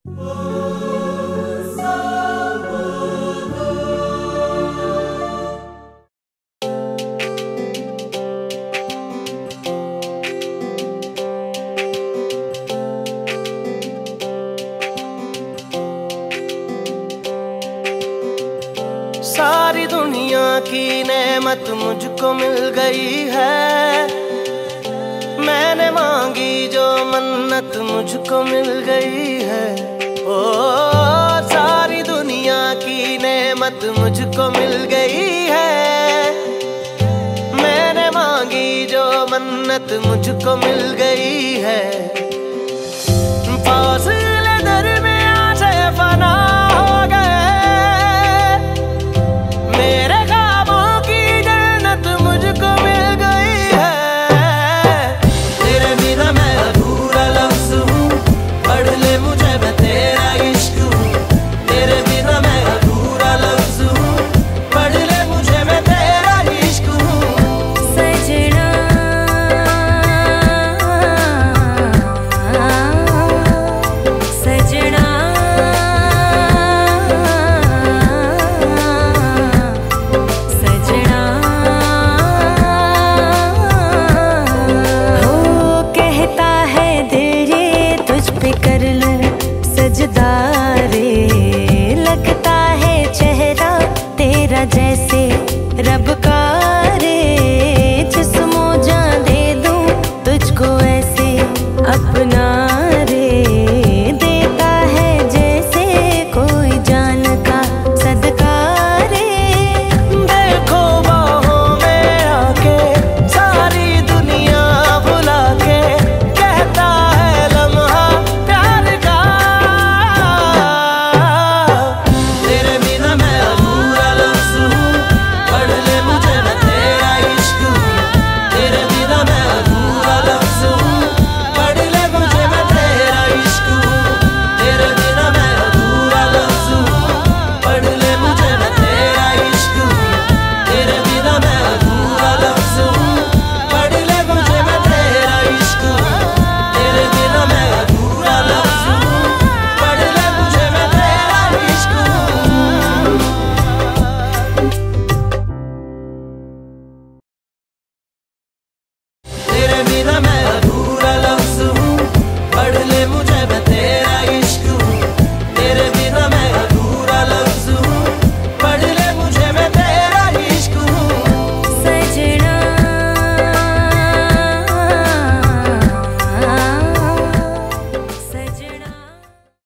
सारी दुनिया की नेमत मुझको मिल गई है, मैंने मांगी जो मन्नत मुझको मिल गई है। ओ सारी दुनिया की नेमत मुझको मिल गई है, मैंने मांगी जो मन्नत मुझको मिल गई है। फासिले दरमियां से फना हो गए, मेरे ख्वाबों की जन्नत मुझको मिल गई है। तेरे बिना मैं अधूरा लफ्ज़ हूँ, पढ़ ले मुझे मैं तेरा इश्क हूँ। तेरे बिना मैं अधूरा लफ्ज़ हूँ, पढ़ ले मुझे मैं तेरा इश्क हूँ। सजना सजना सजना हो कहता है दिल ये तुझ पे कर लूं सजदा रे।